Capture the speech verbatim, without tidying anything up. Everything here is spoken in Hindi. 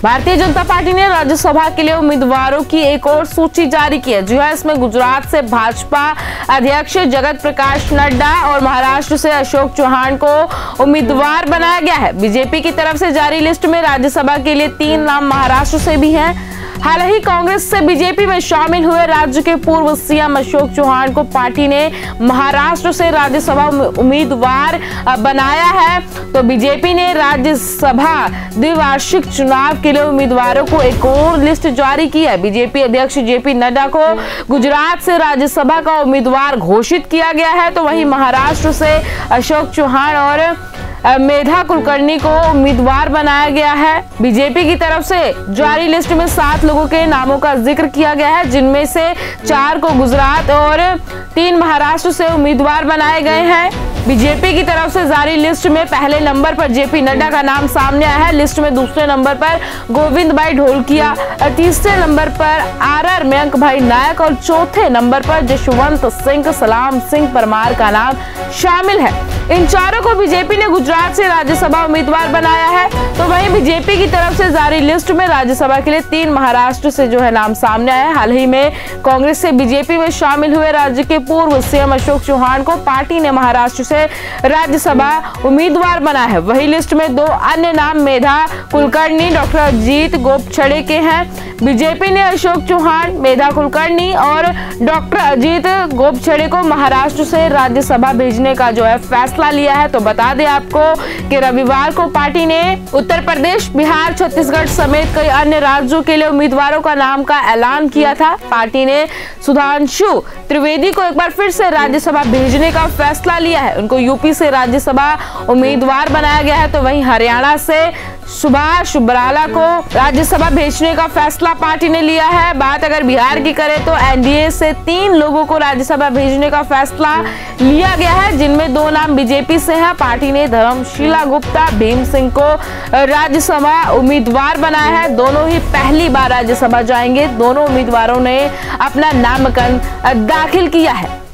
भारतीय जनता पार्टी ने राज्यसभा के लिए उम्मीदवारों की एक और सूची जारी की है। जी हां, इसमें गुजरात से भाजपा अध्यक्ष जगत प्रकाश नड्डा और महाराष्ट्र से अशोक चौहान को उम्मीदवार बनाया गया है। बीजेपी की तरफ से जारी लिस्ट में राज्यसभा के लिए तीन नाम महाराष्ट्र से भी हैं। हाल ही कांग्रेस से बीजेपी में शामिल हुए राज्य के पूर्व सीएम अशोक चौहान को पार्टी ने महाराष्ट्र से राज्यसभा उम्मीदवार बनाया है। तो बीजेपी ने राज्यसभा द्विवार्षिक चुनाव के लिए उम्मीदवारों को एक और लिस्ट जारी की है। बीजेपी अध्यक्ष जेपी नड्डा को गुजरात से राज्यसभा का उम्मीदवार घोषित किया गया है, तो वहीं महाराष्ट्र से अशोक चौहान और मेधा कुलकर्णी को उम्मीदवार बनाया गया है। बीजेपी की तरफ से जारी लिस्ट में सात लोगों के नामों का जिक्र किया गया है, जिनमें से चार को गुजरात और तीन महाराष्ट्र से उम्मीदवार बनाए गए हैं। बीजेपी की तरफ से जारी लिस्ट में पहले नंबर पर जेपी नड्डा का नाम सामने आया है। लिस्ट में दूसरे नंबर पर गोविंद भाई ढोलकिया, तीसरे नंबर पर आर आर मयंक भाई नायक और चौथे नंबर पर जशवंत सिंह सलाम सिंह परमार का नाम शामिल है। इन चारों को बीजेपी ने गुजरात से राज्यसभा उम्मीदवार बनाया है। तो वहीं बीजेपी की तरफ से जारी लिस्ट में राज्यसभा के लिए तीन महाराष्ट्र से जो है नाम सामने आया है। हाल ही में कांग्रेस से बीजेपी में शामिल हुए राज्य के पूर्व सीएम अशोक चौहान को पार्टी ने महाराष्ट्र से राज्यसभा उम्मीदवार बनाया है। वही लिस्ट में दो अन्य नाम मेधा कुलकर्णी, डॉक्टर अजीत गोपछड़े के हैं। बीजेपी ने अशोक चौहान, मेधा कुलकर्णी और डॉक्टर अजीत गोपछड़े को महाराष्ट्र से राज्यसभा भेजने का जो है फैसला लिया है। तो बता दें आपको कि रविवार को पार्टी ने उत्तर प्रदेश, बिहार, छत्तीसगढ़ समेत कई अन्य राज्यों के लिए उम्मीदवारों का नाम का ऐलान किया था। पार्टी ने सुधांशु त्रिवेदी को एक बार फिर से राज्यसभा भेजने का फैसला लिया है। उनको यूपी से राज्यसभा उम्मीदवार बनाया गया है। तो वहीं हरियाणा से सुभाष बराला को राज्यसभा भेजने का फैसला पार्टी ने लिया है। बात अगर बिहार की करें तो एनडीए से तीन लोगों को राज्यसभा भेजने का फैसला लिया गया है, जिनमें दो नाम बीजेपी से हैं। पार्टी ने धर्मशीला गुप्ता, भीम सिंह को राज्यसभा उम्मीदवार बनाया है। दोनों ही पहली बार राज्यसभा जाएंगे। दोनों उम्मीदवारों ने अपना नामांकन दाखिल किया है।